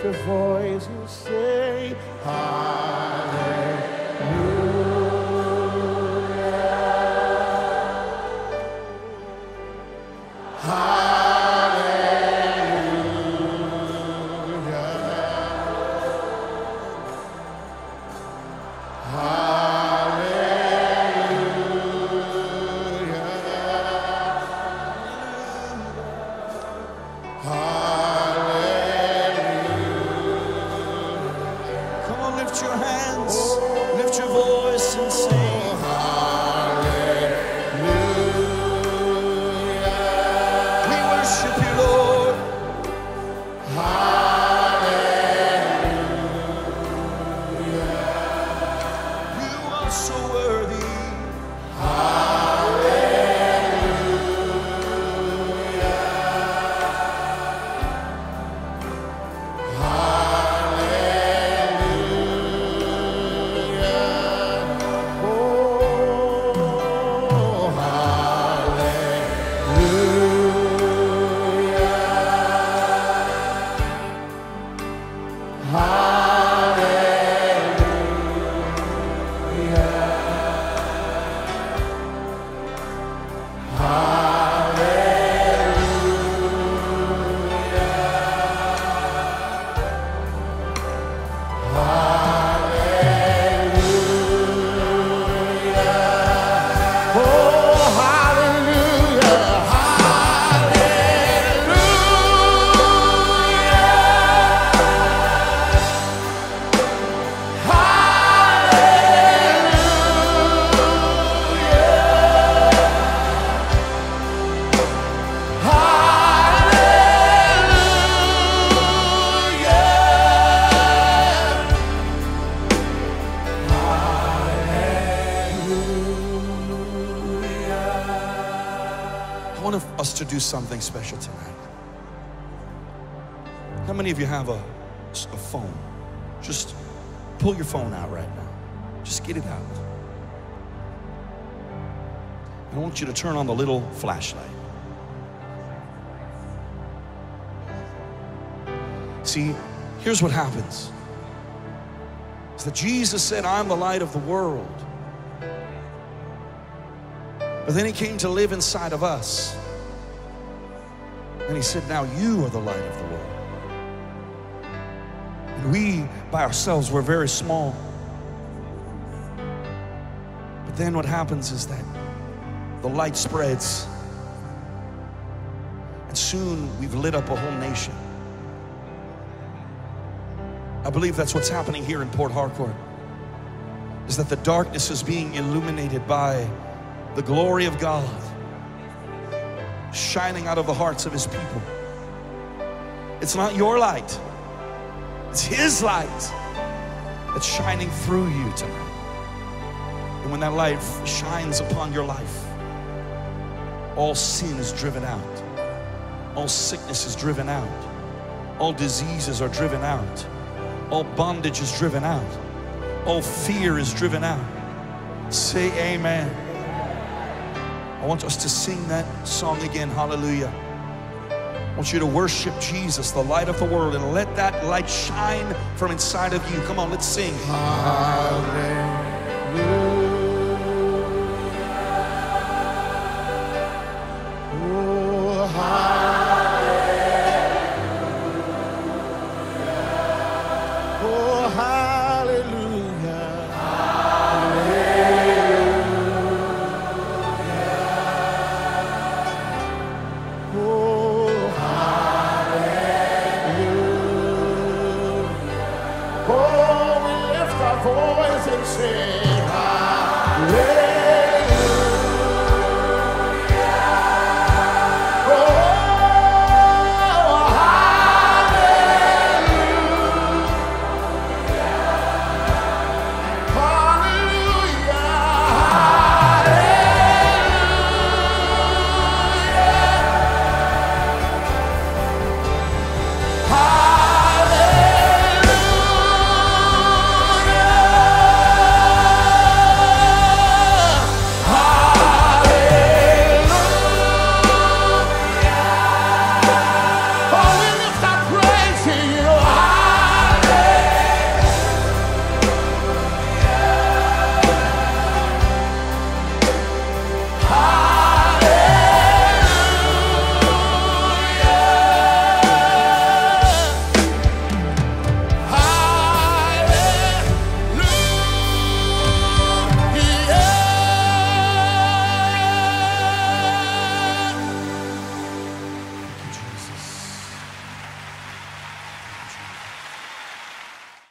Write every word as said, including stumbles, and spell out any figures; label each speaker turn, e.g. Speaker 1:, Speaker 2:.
Speaker 1: your voice and say, hallelujah. Hallelujah. Hallelujah. Hallelujah.
Speaker 2: Come on, lift your hands, lift your voice and sing. We worship you, Lord. You are so worthy. I want us to do something special tonight. How many of you have a, a phone? Just pull your phone out right now. Just get it out. I want you to turn on the little flashlight. See, here's what happens. It's that Jesus said, I'm the light of the world. But then he came to live inside of us. And he said, now you are the light of the world. And we, by ourselves, we're very small. But then what happens is that the light spreads. And soon we've lit up a whole nation. I believe that's what's happening here in Port Harcourt. Is that the darkness is being illuminated by the glory of God shining out of the hearts of his people. It's not your light, it's his light that's shining through you tonight. And when that light shines upon your life, all sin is driven out, all sickness is driven out, all diseases are driven out, all bondage is driven out, all fear is driven out. Say amen. I want us to sing that song again, hallelujah. I want you to worship Jesus, the light of the world, and let that light shine from inside of you. Come on, let's sing.
Speaker 1: Hallelujah.